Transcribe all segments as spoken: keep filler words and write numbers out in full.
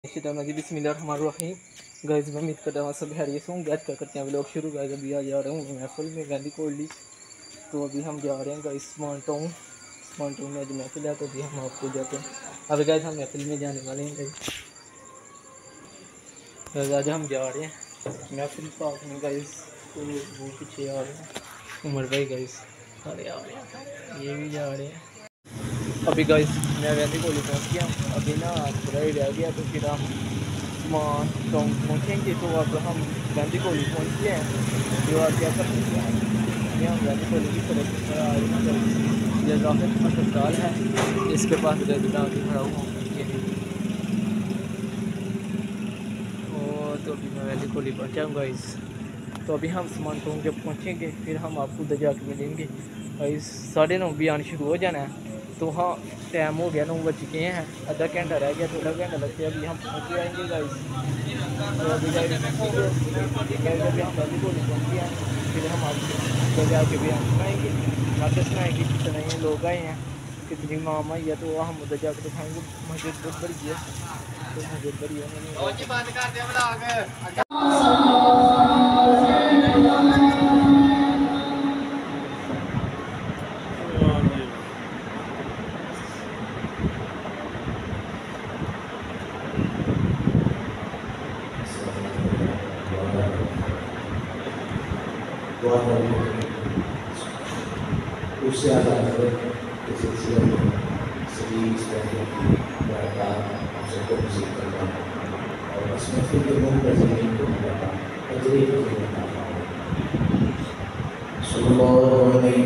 बिस्मिल्लाहिर्रहमानिर्रहीम। गाइस मैं उम्मीद करता हूँ सब खैरियत से होंगे। आज का करते हैं व्लॉग शुरू। गाइस अभी आ जा रहा हूँ महफिल में गांधी कोल्डी, तो अभी हम जा रहे हैं guys smart town. Smart town में आज महफिल है, तो अभी हम आपको जाते हैं। अभी गाइस हम महफिल में जाने वाले हैं। गाइस गाइस आज हम जा रहे हैं महफिल पार्क में। गाइस तो वो पीछे आ रहे हैं उमर भाई। गाइस अरे आ रहे हैं, ये भी जा रहे हैं। अभी गाइस मैं गांधी कोल्डी पहुँच गया। अभी ना थोड़ा ही रह गया, तो फिर हम स्मार्ट टाउन पहुँचेंगे। तो अब हम गांधी कोल्डी पहुँच गए हैं। जो आज क्या कर सकते हैं, हम गांधी कोल्डी की तरफ ये राफिक अस्पताल है, इसके पास रेजिडेंट आके खड़ा हुआ हूँ। तो अभी मैं गांधी कोल्डी पहुँचा हूँ गाइस। तो अभी हम स्मार्ट टाउन जब पहुँचेंगे फिर हम आपको उधर जाके मिलेंगे। गाइस साढ़े नौ भी आने शुरू हो जाना है, तो हाँ टाइम हो गया, नौ बज चुके हैं। आधा घंटा रह गया, थोड़ा घंटा लगता है। अभी हम पहुँच जाएंगे गाइस। तो अभी गाइस अभी हम गांधी कोल्डी पहुँच गए हैं, फिर हम आपको जाके भी हम सुनाएंगे। नाते सुनाएंगे कितने ये लोग आए हैं, कितनी माम आई है, तो हम उधर जाकर दिखाएंगे। मस्जिद बहुत बड़ी है, तो मस्जिद बड़ी है। Usia adalah kesucian segi sebagai mereka masuk komisi terbang. Orang semakin bermodal itu mereka menjadi bermodal. Sallallahu alaihi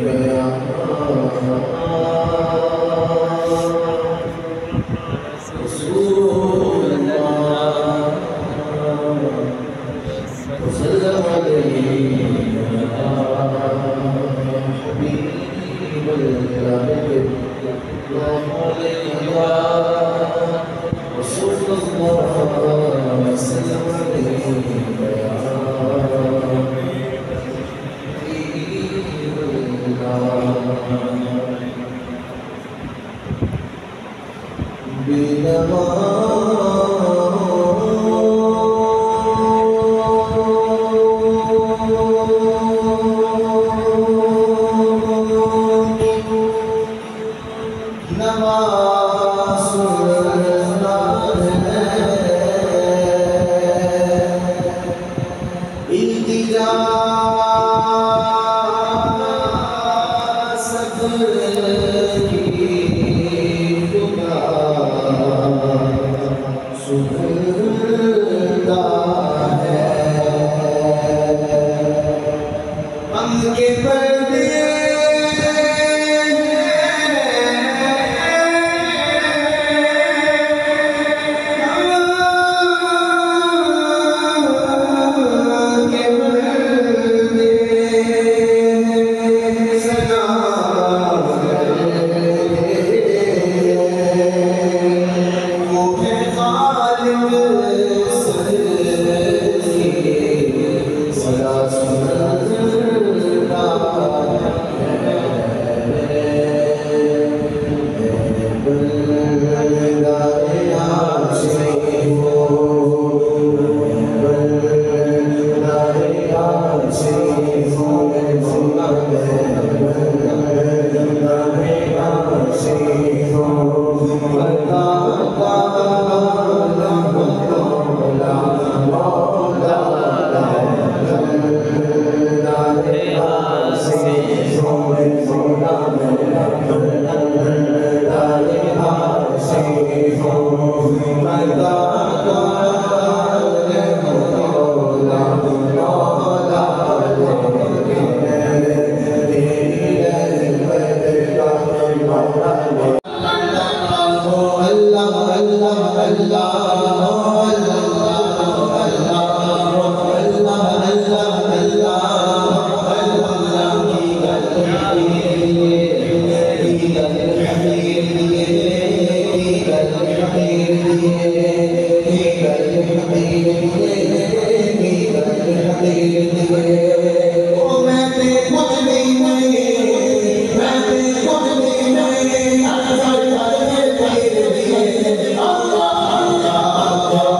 Allah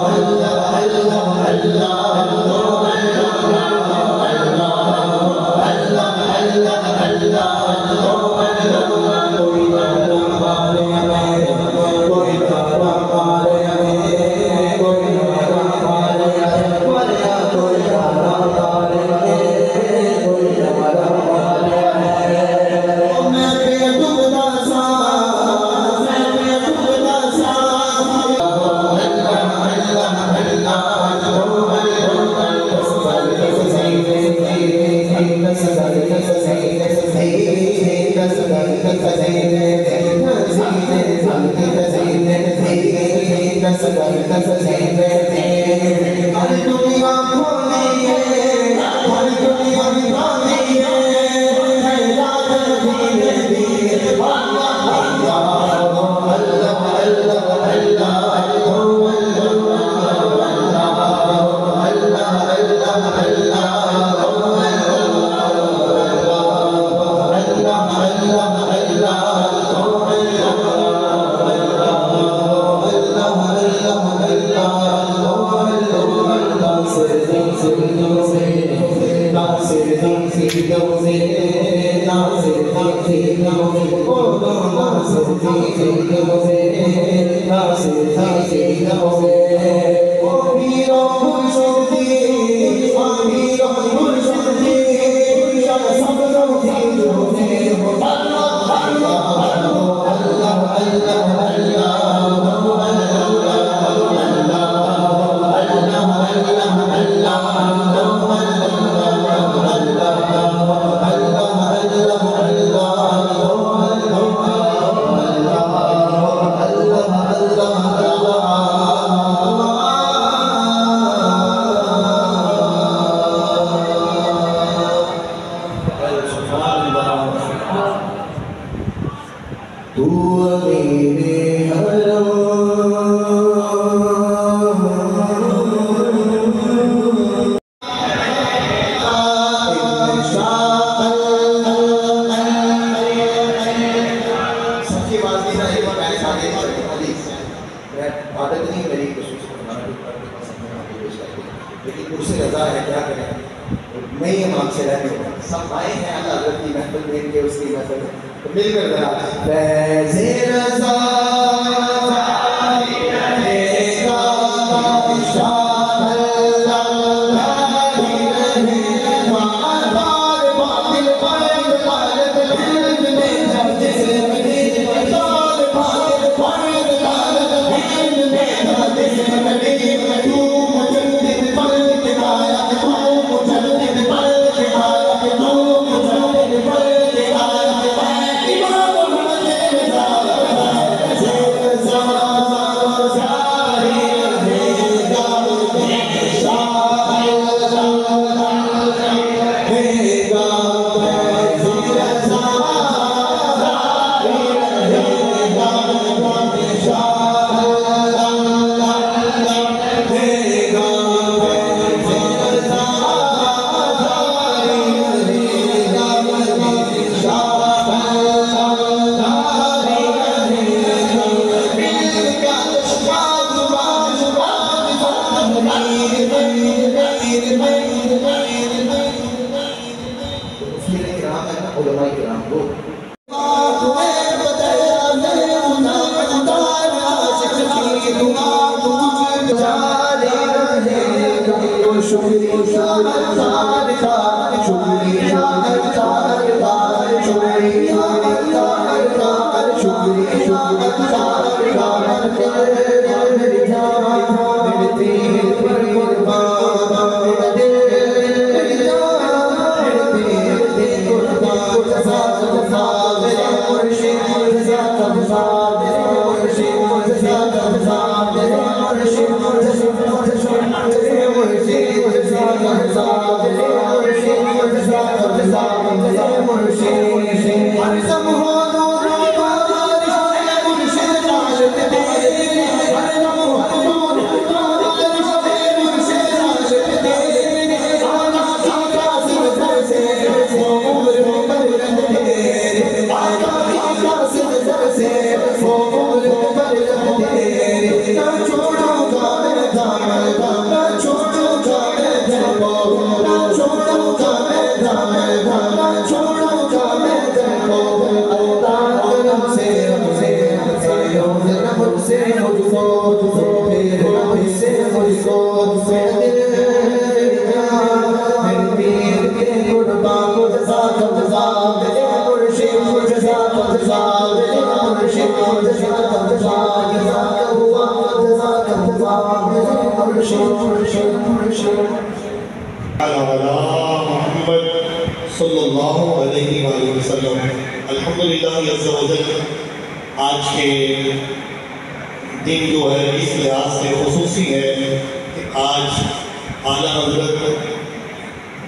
صلی اللہ علیہ وآلہ وسلم. الحمدللہ عز و جل آج کے دن جو ہے اس لحاظ سے خصوصی ہے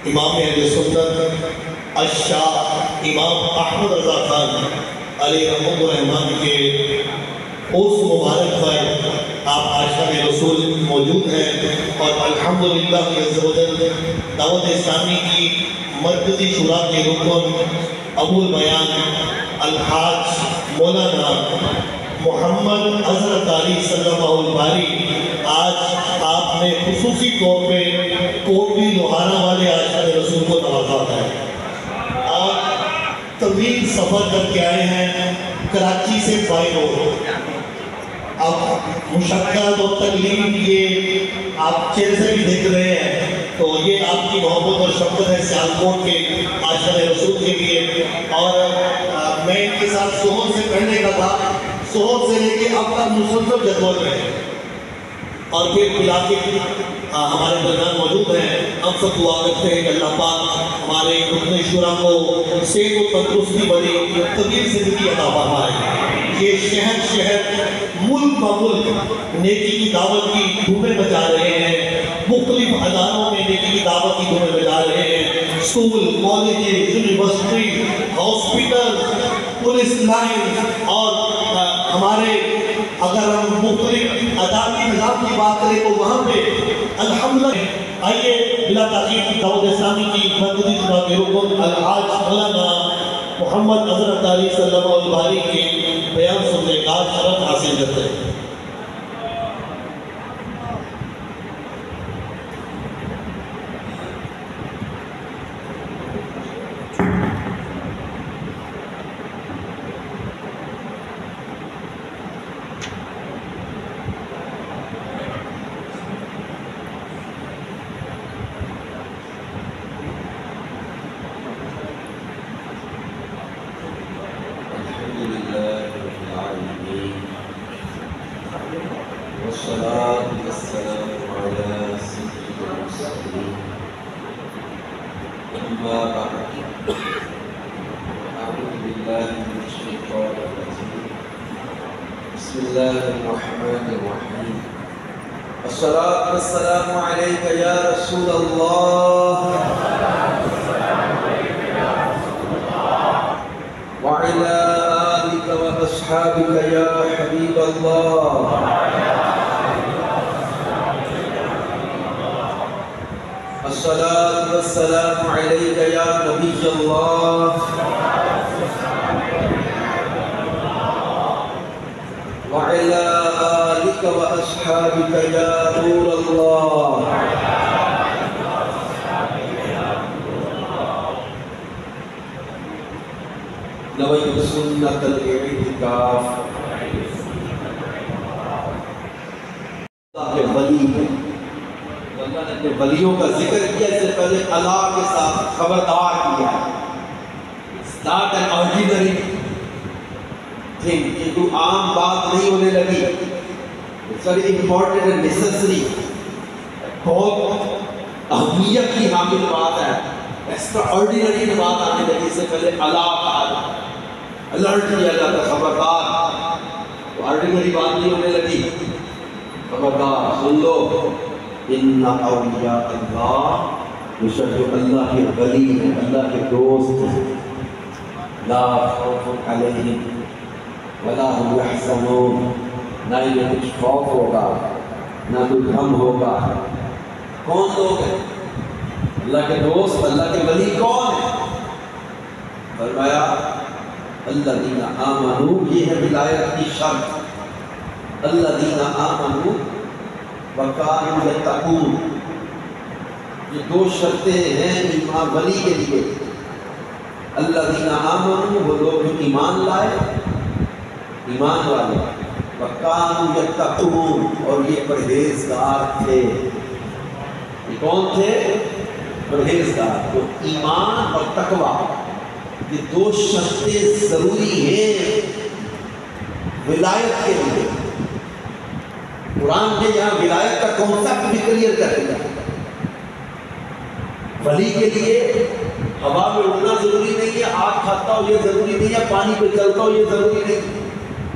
امام اہل سنت الشاہ امام احمد رضا خان علیہ رحمۃ الرحمان کے اس مبارک پر آپ عاشقان رسول موجود ہیں، اور الحمدللہ عز و جل دعوت اسلامی کی مرکزی شورا کے رکن ابو البیان الحاج مولانا محمد حضرت علی صلی اللہ الباری آج آپ نے خصوصی طور پہ کوٹلی لوہارا والے عاشقان رسول کو نوازا ہے، اور طویل سفر کر کے آئے ہیں کراچی سے بائی روڈ۔ اب مشقت اور تکلیف یہ آپ چہرے سے بھی دیکھ رہے ہیں، تو یہ آپ کی محبت اور شفقت ہے سیالکوٹ کے عاشقان رسول کے لیے۔ اور میں ان کے ساتھ سحور سے پڑھنے کا تھا، سحور سے لے کے اب تک مسلسل جدول میں، اور پھر علاقے ہمارے درمیان موجود ہیں۔ ہم سب دعا کرتے ہیں کہ اللہ پاک ہمارے رکن شورا کو صحت و تندرستی بڑی طویل زندگی عطا فرمائے۔ یہ شہر شہر ملک با ملک نیکی کی دعوت کی دھومیں بجا رہے ہیں، مختلف اداروں میں نیکی کی دعوت کی دھومیں بجا رہے ہیں، school, colleges, university, hospital, police line, اور ہمارے اگر ہم مختلف عدالتی نظام کی بات کریں تو وہاں پہ الحمدللہ۔ آئیے بلا تاخیر دعوت اسلامی کی مرکزی شورا کے رکن الحاج مولانا محمد حضرت علی صلی اللہ الباری کے بیان سننے کا شرف حاصل کرتے ہیں۔ والصلاة والسلام على سيد المرسلين أما بعد أعوذ بالله من الشيطان الرجيم بسم الله الرحمن الرحيم الصلاة والسلام عليك يا رسول الله وعلى آلك وأصحابك يا حبيب الله الصلاة والسلام عليك يا نبي الله وعلى آلك وأصحابك يا نور الله نويت سنة الاعتكاف اللہ ولی ہے، اللہ نے اپنے ولیوں کا ذکر کیا، اس سے پہلے اللہ کے ساتھ خبردار کیا۔ It's not an ordinary thing، یہ کوئی عام بات نہیں ہونے لگی۔ It's very important and necessary، بہت اہمیت کی حامل بات ہے، ایکسٹرا آرڈینری بات آنے لگی۔ اس سے پہلے اللہ کا الرٹ کیا جاتا، خبردار، تو آرڈینری بات نہیں ہونے لگی، خبردار سن لو۔ ان اولیاء اللہ، بشک جو اللہ کے ولی ہیں، اللہ کے دوست ہیں، لا خوف علیہم ولا هم یحزنون، نہ انہیں کچھ خوف ہوگا نہ کوئی غم ہوگا۔ کون لوگ ہیں اللہ کے دوست، اللہ کے ولی کون ہیں؟ فرمایا الذین آمنوا، یہ ہے ولایت کی شرط، الذین آمنوا وَكَانُوا يَتَّقُونَ، یہ دو شرطیں ہیں ایمان ولی کے لیے۔ الذین آمنوا، وہ لوگ جو ایمان لائے، ایمان والے، وَكَانُوا يَتَّقُونَ، اور یہ پرہیزگار تھے۔ یہ کون تھے؟ پرہیزگار۔ جو ایمان اور تقویٰ، یہ دو شرطیں ضروری ہیں ولایت کے لیے۔ قرآن نے یہاں ولایت کا کانسیپٹ بھی کلیئر کر دیا۔ ولی کے لیے ہوا میں اڑنا ضروری نہیں ہے، آگ کھاتا ہو یہ ضروری نہیں ہے، پانی پہ چلتا ہو یہ ضروری نہیں ہے۔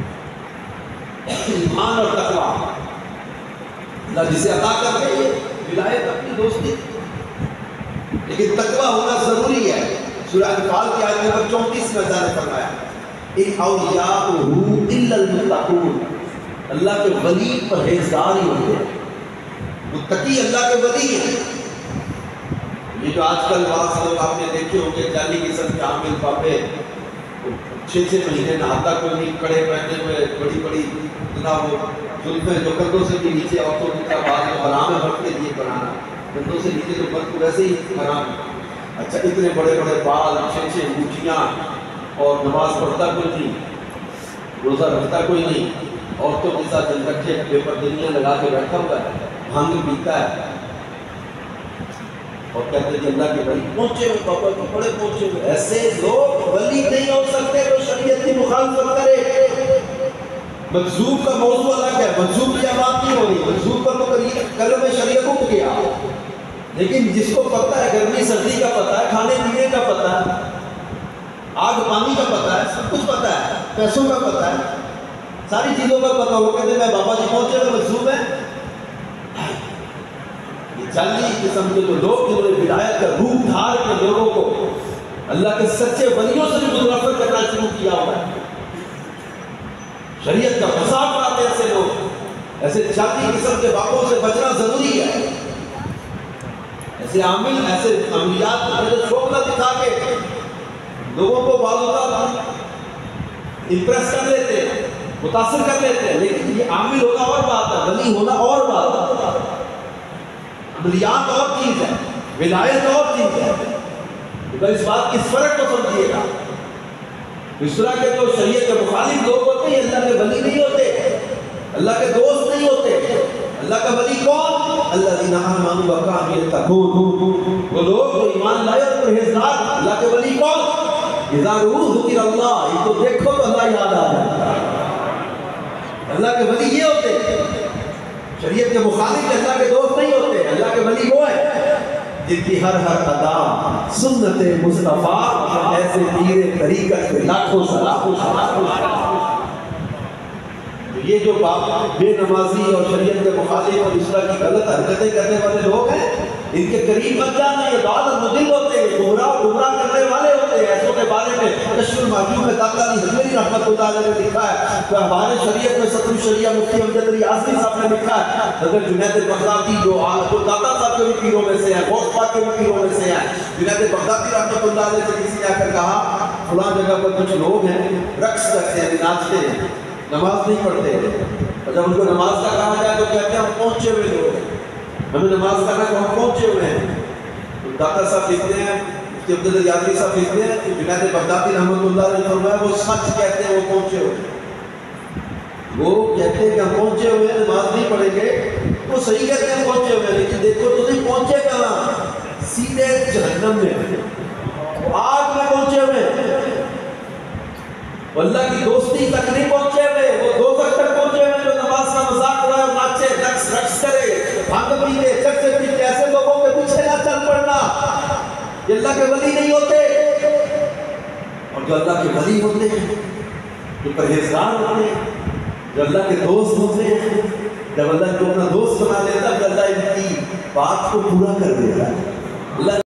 ایمان اور تقویٰ اللہ جسے عطا کرتے ہیں، ولایت اپنی دوستی۔ لیکن تقویٰ ہونا ضروری ہے. سورہ انفال کی آیت نمبر چونتیس میں اللہ نے فرمایا ان اولیاءہ الا المتقون، اللہ کے ولی پرہیزگار ہی ہوتے ہیں، متقی اللہ کے ولی ہیں. یہ جو آج کل بعض لوگ آپ نے دیکھے ہوں گے جعلی قسم کے عامل پاپے چھ چھ مہینے نہاتا کوئی نہیں، کڑے پہنے ہوئے بڑی بڑی جناب وہ زلفیں جو کندھوں سے بھی نیچے عورتوں کی طرح بعض میں حرام ہے مرد کے لیے بنانا، کندھوں سے نیچے تو مرد کو ویسے ہی حرام ہے. اچھا اتنے بڑے بڑے بال، چھ چھ انگوٹھیاں، اور نماز پڑھتا کوئی نہیں، روزہ رکھتا کوئی نہیں، عورتوں کے ساتھ جن رکھے بے پردگیاں لگا کے بیٹھا ہوا ہے، بھنگ پیتا ہے اور کہتے ہیں اللہ کے ولی پہنچے ہوئے بابا کو بڑے پہنچے ہوئے. ایسے لوگ ولی نہیں ہو سکتے جو شریعت کی مخالفت کرے. مجذوب کا موضوع الگ ہے، مجذوب کی بات نہیں ہو رہی، مجذوب پر تو کلمہ شریعت اٹھ گیا. لیکن جس کو پتہ ہے گرمی سردی کا پتہ ہے، کھانے پینے کا پتہ ہے، آگ پانی کا پتہ ہے، سب کچھ پتہ ہے، پیسوں کا پتہ ہے، ساری چیزوں کا پتہ ہو، کہتے میں بابا جی پہنچے ہوئے مجذوب ہے. جعلی قسم کے جو لوگ جنہوں نے ہدایت کا روپ دھار کے لوگوں کو اللہ کے سچے ولیوں سے بھی منافقت کرنا شروع کیا ہوا ہے. شریعت کا مذاق اڑاتے ایسے لوگ، ایسے جعلی قسم کے باپوں سے بچنا ضروری ہے. ایسے عامل، ایسے عملیات کو شوقہ دکھا کے لوگوں کو بعض اوقات امپریس کر لیتے ہیں، متاثر کر لیتے ہیں، لیکن یہ عامل ہونا اور بات ہے، ولی ہونا اور بات ہے. عملیات اور چیز ہے، ولایت اور چیز ہے. تو اس بات کی فرق کو سمجھیے گا. اس طرح کے جو شریعت کے مخالف لوگ ہوتے ہیں اللہ کے ولی نہیں ہوتے، اللہ کے دوست نہیں ہوتے. اللہ کا ولی کون؟ الذین آمنوا وکانوا یتقون، وہ لوگ جو ایمان لائے اور پرہیزگار. اللہ کے ولی کون؟ اذا رؤوا ذکر اللہ، ان کو دیکھو تو اللہ یاد آ جاتا ہے. اللہ کے ولی یہ ہوتے ہیں. شریعت کے مخالف اللہ کے دوست نہیں ہوتے. اللہ کے ولی وہ ہے جن کی ہر ہر ادا سنت مصطفیٰ، ایسے پیر طریقت کے لاکھوں سلام. یہ جو بے نمازی اور شریعت کے مخالف اور اس طرح کی غلط حرکتیں کرنے والے لوگ ہیں، ان کے قریب مت جانا. یہ بعض مدل ہوتے ہیں، گمراہ گمراہ کرنے والے ہوتے ہیں. ایسوں کے بارے میں کشف المحجوب میں داتا علی حجویری رحمۃ اللہ علیہ نے لکھا ہے کہ ہمارے شریعت میں صدر الشریعہ مفتی امجد علی اعظمی صاحب نے لکھا ہے. حضرت جنید بغدادی جو جو داتا صاحب کے بھی پیروں میں سے ہیں، غوث پاک کے بھی پیروں میں سے ہیں، جنید بغدادی رحمۃ اللہ علیہ سے کسی نے آ کر کہا فلاں جگہ پر کچھ لوگ ہیں رقص کرتے ہیں، ناچتے ہیں، نماز نہیں پڑھتے. اور جب ان کو نماز کا کہا جائے تو کہتے ہیں ہم پہنچے ہوئے لوگ ہیں، ہمیں نماز کرنا تو ہم پہنچے ہوئے ہیں. ڈاکٹر صاحب لکھتے ہیں، مفتی عبد العزیز صاحب لکھتے ہیں کہ جنید بغدادی رحمۃ اللہ علیہ نے فرمایا وہ سچ کہتے ہیں، وہ پہنچے ہوئے ہیں. وہ کہتے ہیں کہ ہم پہنچے ہوئے ہیں، نماز نہیں پڑھیں گے، وہ صحیح کہتے ہیں پہنچے ہوئے ہیں. لیکن دیکھو تو نہیں پہنچے کہاں؟ سیدھے جہنم میں، آگ میں پہنچے ہوئے ہیں. اللہ کی دوستی تک نہیں پہنچے ہوئے، وہ دوزخ تک پہنچے ہوئے جو نماز کا مذاق اڑائے اور ناچے، رقص رقص کرے، بھنگ پیتے، چکے پیتے. ایسے لوگوں کے پیچھے نہ چل پڑنا، یہ اللہ کے ولی نہیں ہوتے. اور جو اللہ کے ولی ہوتے ہیں، جو پرہیزگار ہوتے ہیں، جو اللہ کے دوست ہوتے ہیں، جب اللہ کو اپنا دوست بنا لیتا ہے تو اللہ ان کی بات کو پورا کر دیتا ہے. اللہ